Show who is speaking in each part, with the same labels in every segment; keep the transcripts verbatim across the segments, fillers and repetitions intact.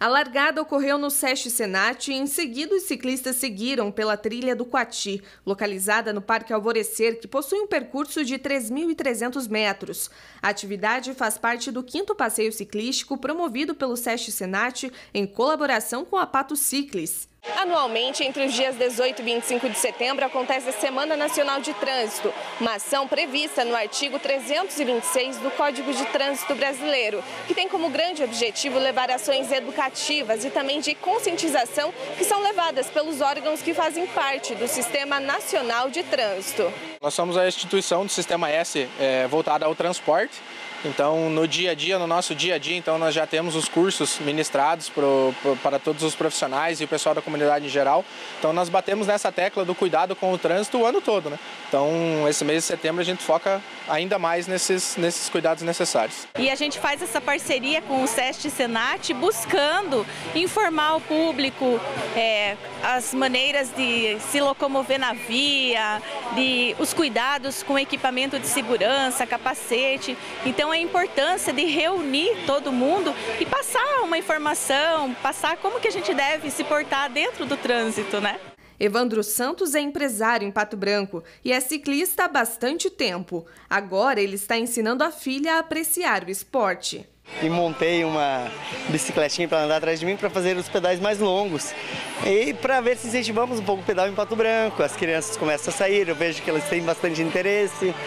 Speaker 1: A largada ocorreu no SESC Senat e em seguida os ciclistas seguiram pela trilha do Coati, localizada no Parque Alvorecer, que possui um percurso de três mil e trezentos metros. A atividade faz parte do quinto passeio ciclístico promovido pelo SESC Senat em colaboração com a Pato Ciclis. Anualmente, entre os dias dezoito e vinte e cinco de setembro, acontece a Semana Nacional de Trânsito, uma ação prevista no artigo trezentos e vinte e seis do Código de Trânsito Brasileiro, que tem como grande objetivo levar ações educativas e também de conscientização que são levadas pelos órgãos que fazem parte do Sistema Nacional de Trânsito.
Speaker 2: Nós somos a instituição do Sistema S é, voltada ao transporte. Então, no dia a dia, no nosso dia a dia, então nós já temos os cursos ministrados pro, pro, para todos os profissionais e o pessoal da comunidade em geral. Então, nós batemos nessa tecla do cuidado com o trânsito o ano todo, né? Então, esse mês de setembro a gente foca ainda mais nesses, nesses cuidados necessários.
Speaker 3: E a gente faz essa parceria com o SESC Senat buscando informar o público é, as maneiras de se locomover na via, de, os cuidados com equipamento de segurança, capacete. Então, a importância de reunir todo mundo e passar uma informação, passar como que a gente deve se portar dentro do trânsito, né?
Speaker 1: Evandro Santos é empresário em Pato Branco e é ciclista há bastante tempo. Agora ele está ensinando a filha a apreciar o esporte.
Speaker 4: E montei uma bicicletinha para andar atrás de mim para fazer os pedais mais longos. E para ver se incentivamos um pouco o pedal em Pato Branco. As crianças começam a sair, eu vejo que elas têm bastante interesse.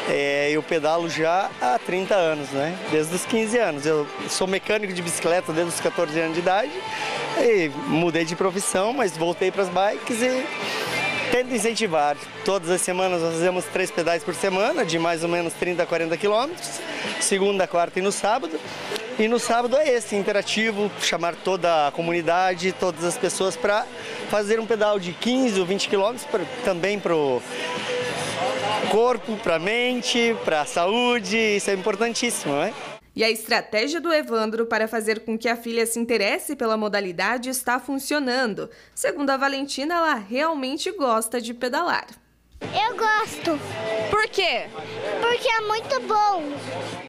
Speaker 4: É, eu pedalo já há trinta anos, né? Desde os quinze anos. Eu sou mecânico de bicicleta desde os quatorze anos de idade. E mudei de profissão, mas voltei para as bikes e tento incentivar. Todas as semanas nós fazemos três pedais por semana, de mais ou menos trinta a quarenta quilômetros, segunda, quarta e no sábado. E no sábado é esse, interativo, chamar toda a comunidade, todas as pessoas para fazer um pedal de quinze ou vinte quilômetros, pra, também para o corpo, para a mente, para a saúde, isso é importantíssimo, né?
Speaker 1: E a estratégia do Evandro para fazer com que a filha se interesse pela modalidade está funcionando. Segundo a Valentina, ela realmente gosta de pedalar.
Speaker 5: Eu gosto.
Speaker 3: Por quê?
Speaker 5: Porque é muito bom.